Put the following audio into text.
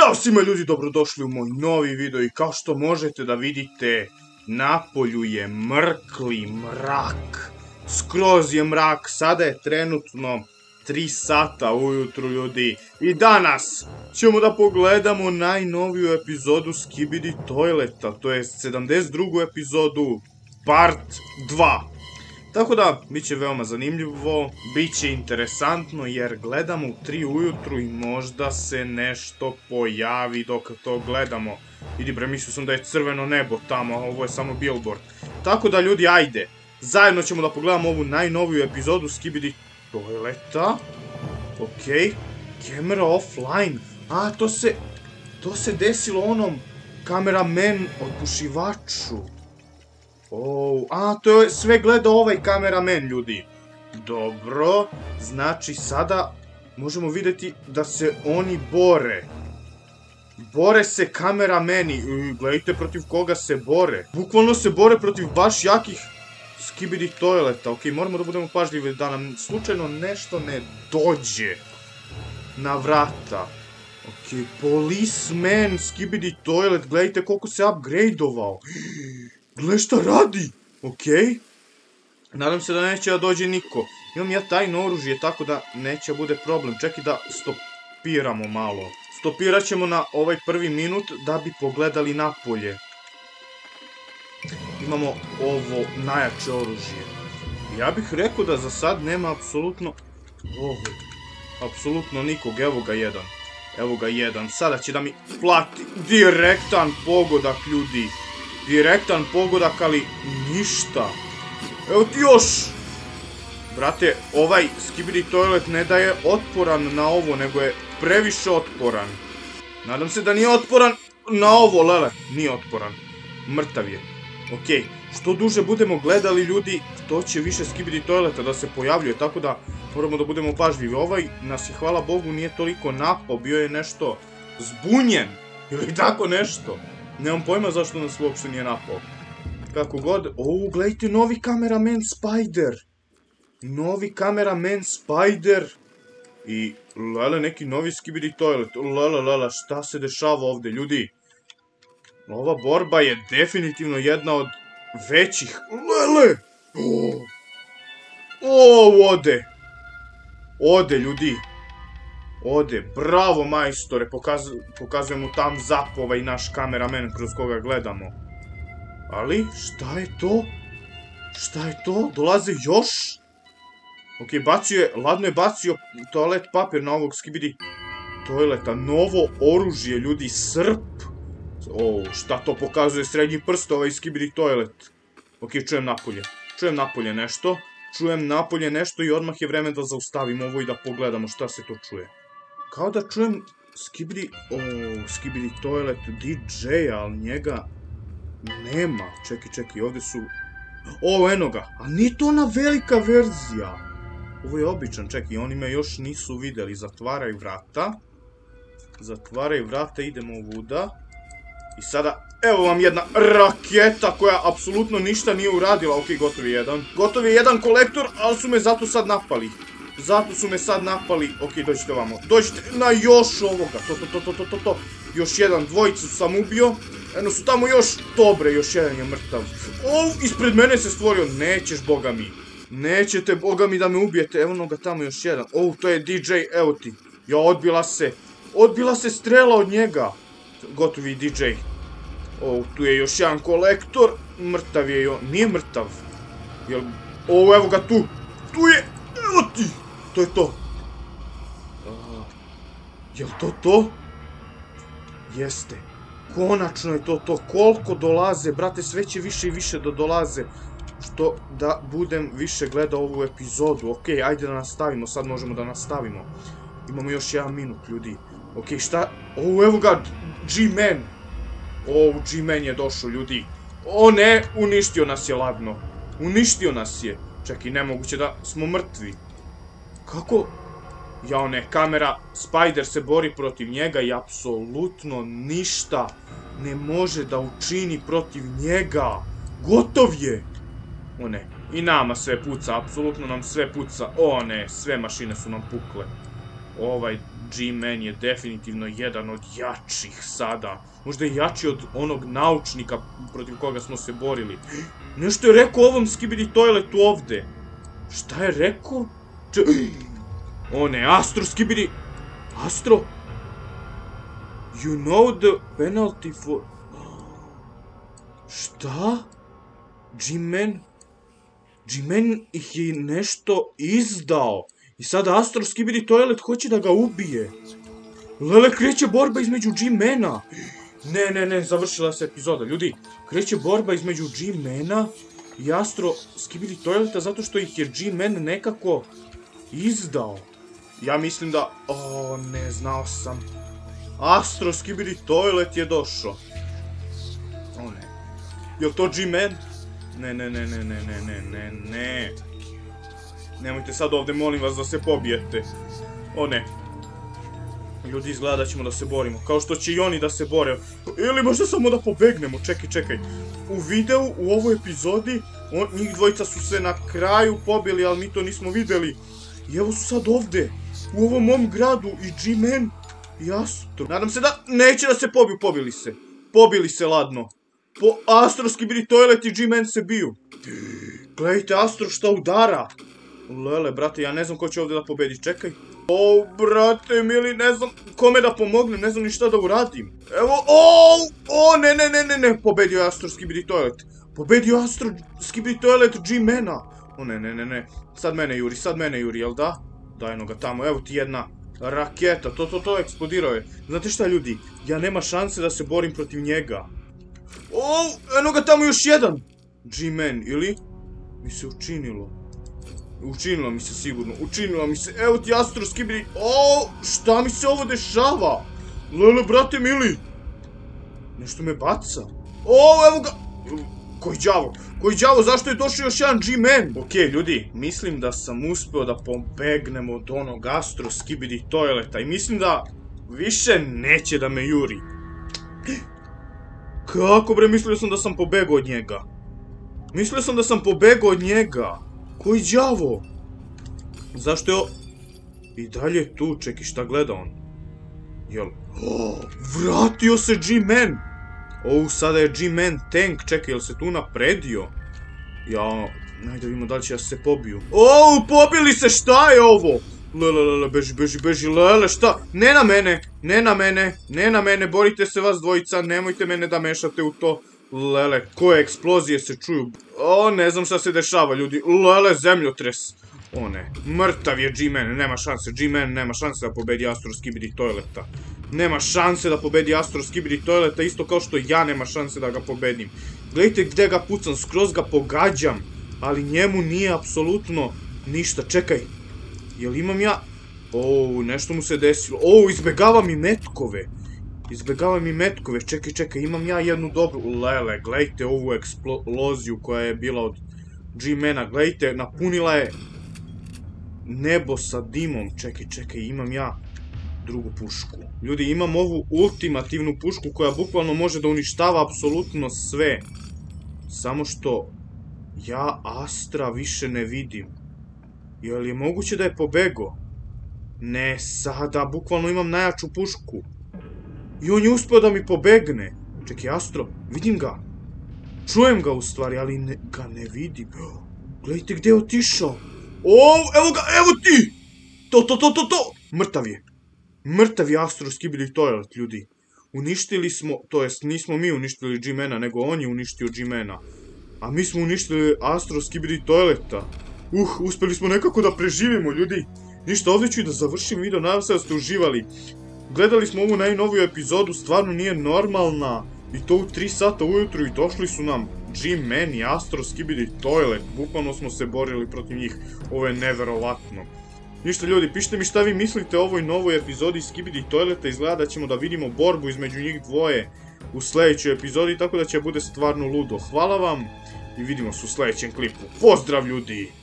Zdravo svima ljudi, dobrodošli u moj novi video i kao što možete da vidite, napolju je mrkli mrak. Skroz je mrak, sada je trenutno 3 sata ujutru ljudi. I danas ćemo da pogledamo najnoviju epizodu Skibidi Toileta, to je 72. epizodu, part 2. Tako da, bit će veoma zanimljivo, bit će interesantno jer gledamo u 3 ujutru i možda se nešto pojavi dok to gledamo. Vidi bre, mislio sam da je crveno nebo tamo, a ovo je samo billboard. Tako da ljudi, ajde, zajedno ćemo da pogledamo ovu najnoviju epizodu Skibidi Toileta. Okej, camera offline. A, to se desilo onom kameramen otpušivaču. A, to je sve gleda ovaj kameramen, ljudi. Dobro, znači sada možemo vidjeti da se oni bore. Bore se kamerameni. Gledajte protiv koga se bore. Bukvalno se bore protiv baš jakih Skibidi Toileta. Ok, moramo da budemo pažljivi da nam slučajno nešto ne dođe na vrata. Ok, policeman Skibidi Toilet. Gledajte koliko se upgradeovao. Gle šta radi, okej. Nadam se da neće da dođe niko. Imam ja tajno oružje, tako da neće bude problem. Čekaj da stopiramo malo. Stopirat ćemo na ovaj prvi minut da bi pogledali napolje. Imamo ovo najjače oružje. Ja bih rekao da za sad nema apsolutno nikog. Evo ga jedan. Evo ga jedan. Sada će da mi plati direktan pogodak, ljudi. Direktan pogodak, ali ništa. Evo ti još! Brate, ovaj Skibidi Toilet ne da je otporan na ovo, nego je previše otporan. Nadam se da nije otporan na ovo, lele. Nije otporan. Mrtav je. Okej, što duže budemo gledali, ljudi, to će više Skibidi Toileta da se pojavljuje, tako da moramo da budemo pažljivi. Ovaj nas je, hvala Bogu, nije toliko napao, bio je nešto zbunjen. Ili tako nešto. Nemam pojma zašto nas uopšte nije napao. Kako god... gledajte, novi kameraman Spider. Novi kameraman Spider. I, lele, neki novi Skibidi Toilet. Lele, šta se dešava ovde, ljudi? Ova borba je definitivno jedna od većih... Lele! Ode! Ode, ljudi. Ode, bravo majstore, pokazujem mu tam zap ovaj naš kameramen kroz koga gledamo. Ali, šta je to? Šta je to? Dolaze još? Ok, ladno je bacio toalet papir na ovog Skibidi Toileta. Novo oružje, ljudi, srp. Šta to pokazuje? Srednji prst ovaj Skibidi Toilet. Ok, čujem napolje. Čujem napolje nešto. Čujem napolje nešto i odmah je vreme da zaustavimo ovo i da pogledamo šta se to čuje. Kao da čujem Skibidi Toilet DJ-a, ali njega nema. Čekaj, ovdje su... eno ga, a nije to ona velika verzija. Ovo je običan, čekaj, oni me još nisu videli. Zatvaraj vrata. Zatvaraj vrata, idemo ovuda. I sada, evo vam jedna raketa koja apsolutno ništa nije uradila. Ok, gotov je jedan. Gotov je jedan kolektor, ali su me zato sad napali. Ok, dođite ovamo. Dođite na još ovoga. To. Još jedan, dvojicu sam ubio. Eno su tamo još. Dobre, još jedan je mrtav. Ispred mene se stvorio. Nećeš, boga mi. Nećete, boga mi, da me ubijete. Evo ga tamo još jedan. To je DJ, evo ti. Ja, odbila se strela od njega. Gotovi DJ. Tu je još jedan kolektor. Mrtav je, nije mrtav. Evo ga tu. Tu je, evo ti. To je to. Jel to to? Jeste. Konačno je to to. Koliko dolaze, brate, sve će više i više da dolaze. Što da budem više gledao ovu epizodu. Ok, ajde da nastavimo, sad možemo da nastavimo. Imamo još 1 minut, ljudi. Ok, šta? Evo ga, G-Man. G-Man je došao, ljudi. Ne, uništio nas je ladno. Uništio nas je. Čekaj, nemoguće da smo mrtvi. Kako? Jao ne, kamera, Spider se bori protiv njega i apsolutno ništa ne može da učini protiv njega. Gotov je. Ne, i nama sve puca, apsolutno nam sve puca. Ne, sve mašine su nam pukle. G-Man je definitivno jedan od jačih sada. Možda je jači od onog naučnika protiv koga smo se borili. Nešto je rekao ovom Skibidi Toiletu ovde. Šta je rekao? O ne, Astro Skibidi... Astro? You know the penalty for... Šta? G-Man? G-Man ih je nešto izdao. I sada Astro Skibidi Toilet hoće da ga ubije. Lele, kreće borba između G-Mana. Ne, završila se epizoda. Ljudi, kreće borba između G-Mana i Astro Skibidi Toileta zato što ih je G-Man nekako izdao. Ja mislim da... O, ne, znao sam. Astro Skibidi Toilet je došao. O ne. Jel to G-Man? Ne. Nemojte sad ovde, molim vas, da se pobijete. O ne. Ljudi, izgleda da ćemo da se borimo. Kao što će i oni da se bore. Ili možda samo da pobegnemo. Čekaj. U videu, u ovoj epizodi, njih dvojica su se na kraju pobili, ali mi to nismo videli. I evo su sad ovde. U ovom mom gradu i G-Man i Astro. Nadam se da neće da se pobiju. Pobili se. Pobili se ladno. Astro Skibidi Toilet i G-Man se biju. Gledajte, Astro šta udara. Lele, brate, ja ne znam ko će ovdje da pobedi, čekaj. O, brate, mili, ne znam kome da pomognem, ne znam ni šta da uradim. Evo, ne, pobedio je Astro Skibidi Toilet. Pobedio Astro Skibidi Toilet G-Mana. O, ne, sad mene juri, jel da? Dajno ga tamo, evo ti jedna raketa, to eksplodirao je. Znate šta, ljudi, ja nema šanse da se borim protiv njega. O, eno ga tamo još jedan. G-Man, ili? Mi se učinilo. Učinilo mi se sigurno, evo ti Astro Skibidi, šta mi se ovo dešava? Lele, brate mili, nešto me baca. Evo ga, koji đavo, zašto je došao još jedan G-Man? Okej, ljudi, mislim da sam uspeo da pobegnem od onog Astro Skibidi Toileta i mislim da više neće da me juri. Kako bre, mislio sam da sam pobegao od njega. Koji đavo? Zašto je i dalje tu, čekaj, šta gleda on? Jel? Vratio se G-Man! Sada je G-Man tank, čekaj, jel se tu napredio? Ja, najde vidimo da li će da se pobiju. Pobili se, šta je ovo? Lele, beži, lele, šta? Ne na mene, borite se vas dvojica, nemojte mene da mešate u to. Lele, koje eksplozije se čuju. Ne znam šta se dešava, ljudi. Lele, zemljotres. O ne, mrtav je G-Man, nema šanse. G-Man nema šanse da pobedi Astro Skibidi Toileta. Nema šanse da pobedi Astro Skibidi Toileta, isto kao što ja nema šanse da ga pobedim. Gledajte gde ga pucam, skroz ga pogađam. Ali njemu nije apsolutno ništa. Čekaj, jel imam ja... nešto mu se desilo. Izbegava mi metkove. Čekaj, imam ja jednu dobru... Lele, gledajte ovu eksploziju koja je bila od G-Mana. Gledajte, napunila je nebo sa dimom. Čekaj, imam ja drugu pušku. Ljudi, imam ovu ultimativnu pušku koja bukvalno može da uništava apsolutno sve. Samo što ja Astra više ne vidim. Jel je moguće da je pobegao? Ne, sada bukvalno imam najjaču pušku. I on je uspeo da mi pobegne. Čekaj, Astro, vidim ga. Čujem ga u stvari, ali ga ne vidim. Gledajte gde je otišao. Evo ti! To! Mrtav je Astro Skibidi Toilet, ljudi. Uništili smo, to jest nismo mi uništili G-Mana, nego on je uništio G-Mana. A mi smo uništili Astro Skibidi Toileta. Uspeli smo nekako da preživimo, ljudi. Ništa, ovdje ću i da završim video, nadam se da ste uživali. Gledali smo ovu najnoviju epizodu, stvarno nije normalna. I to u 3 sata ujutru i došli su nam G-Man i Astro Skibidi Toilet. Bukvalno smo se borili protiv njih, ovo je neverovatno. Ništa ljudi, pišite mi šta vi mislite o ovoj novoj epizodi Skibidi Toileta, izgleda da ćemo da vidimo borbu između njih dvoje u sljedećoj epizodi, tako da će bude stvarno ludo. Hvala vam i vidimo se u sljedećem klipu. Pozdrav ljudi!